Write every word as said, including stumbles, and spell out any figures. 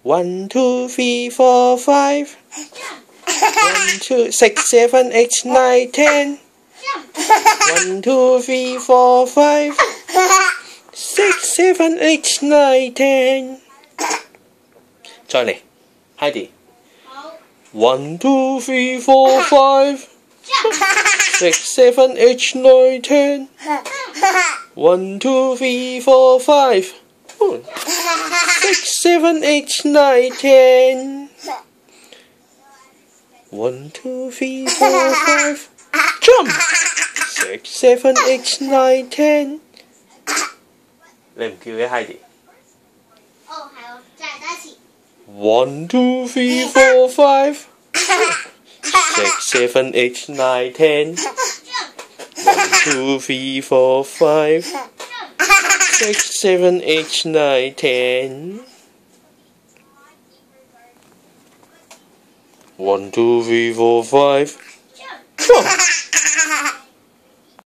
One, two, three, four, five. One, two, six, seven, eight, nine, ten. One, two, three, four, five. Six, seven, eight, nine, ten. 再嚟 ，Heidi。One, two, three, four, five. Six, seven, eight, nine, ten. One, two, three, four, five. Six, seven, eight, nine, ten. One, two, three, four, five. Jump. Six, seven, eight, nine, ten. 你唔叫嘅 Heidi？ 哦，係喎，再嚟多一次。 One, two, three, four, five. Six, seven, eight, nine, ten. One, two, three, four, five. Six, seven, eight, nine, ten. One, two, three, four, five. Jump.